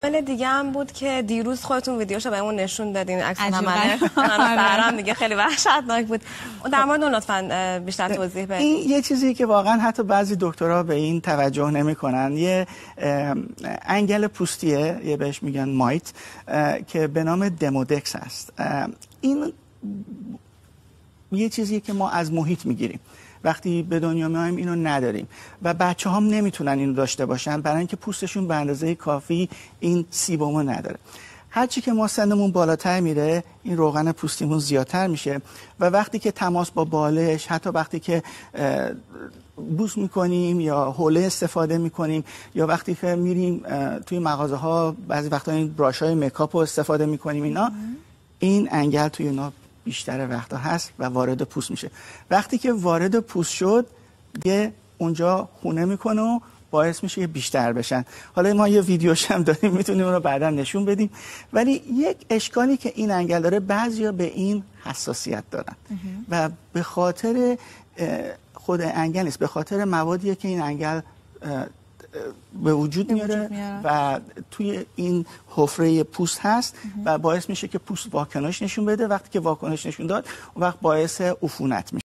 عامل دیگه هم بود که دیروز خودتون ویدیوشو بهمون نشون دادین، عکس من سرم دیگه خیلی وحشتناک بود. در مورد اون لطفاً بیشتر توضیح بدید. این یه چیزی که واقعا حتی بعضی دکترها به این توجه نمی‌کنن. یه انگل پوستیه، یه بهش میگن مایت، که به نام دمودکس هست. این یه چیزیه که ما از محیط میگیریم. وقتی به دنیا میایم اینو نداریم و بچه هم نمیتونن اینو داشته باشن برای اینکه پوستشون به اندازه کافی این سیبمو نداره. هرچی که ما سنمون بالاتر میره این روغن پوستیمون زیادتر میشه و وقتی که تماس با بالش، حتی وقتی که بوس میکنیم یا حوله استفاده میکنیم یا وقتی که میریم توی مغازه ها بعضی وقتا این براش های میکاپ رو استفاده میکنیم، اینا این انگل توی اینا بیشتر وقتا هست و وارد پوست میشه. وقتی که وارد پوست شد دیگه اونجا خونه میکنه و باعث میشه که بیشتر بشن. حالا ما یه ویدیوش هم داریم، میتونیم اون رو بعدا نشون بدیم. ولی یک اشکالی که این انگل داره، بعضیا به این حساسیت دارن و به خاطر خود انگل نیست، به خاطر موادیه که این انگل به وجود میاره و توی این حفره پوست هست و باعث میشه که پوست واکنش نشون بده. وقتی که واکنش نشون داد اون وقت باعث عفونت میشه.